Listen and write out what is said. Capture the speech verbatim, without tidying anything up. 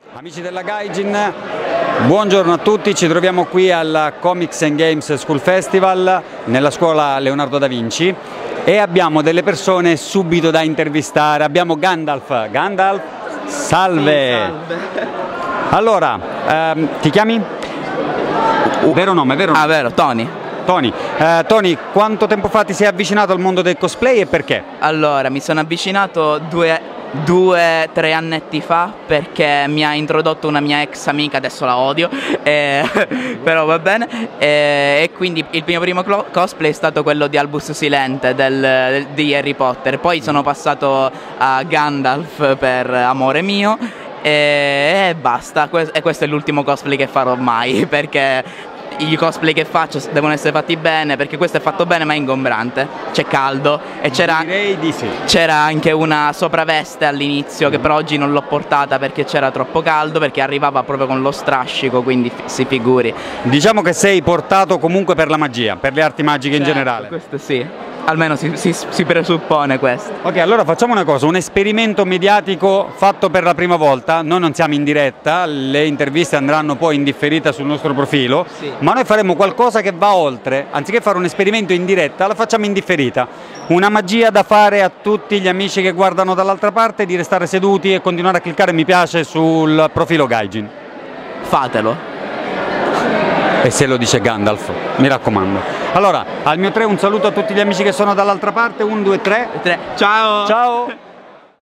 Amici della Gaijin, buongiorno a tutti, ci troviamo qui al Comics and Games School Festival nella scuola Leonardo da Vinci e abbiamo delle persone subito da intervistare. Abbiamo Gandalf. Gandalf, salve! Sì, salve. Allora, ehm, ti chiami? Uh, vero nome, vero nome? Ah, vero, Tony. Tony. Eh, Tony, quanto tempo fa ti sei avvicinato al mondo del cosplay e perché? Allora, mi sono avvicinato due... due, tre annetti fa perché mi ha introdotto una mia ex amica, adesso la odio, eh, però va bene, eh, e quindi il mio primo cosplay è stato quello di Albus Silente del, del, di Harry Potter, poi sono passato a Gandalf per Amore Mio e, e basta, e questo è l'ultimo cosplay che farò mai perché i cosplay che faccio devono essere fatti bene, perché questo è fatto bene ma è ingombrante, c'è caldo e c'era sì. c'era anche una sopravveste all'inizio che però oggi non l'ho portata perché c'era troppo caldo, perché arrivava proprio con lo strascico, quindi si figuri. Diciamo che sei portato comunque per la magia, per le arti magiche certo, in generale. Questo sì, almeno si, si, si presuppone questo. Ok, allora facciamo una cosa, un esperimento mediatico fatto per la prima volta. Noi non siamo in diretta, le interviste andranno poi in differita sul nostro profilo, sì. Ma noi faremo qualcosa che va oltre, anziché fare un esperimento in diretta, la facciamo in differita. Una magia da fare a tutti gli amici che guardano dall'altra parte, di restare seduti e continuare a cliccare mi piace sul profilo Gaijin. Fatelo. E se lo dice Gandalf, mi raccomando. Allora, al mio tre un saluto a tutti gli amici che sono dall'altra parte, un, due, tre. Ciao! Ciao!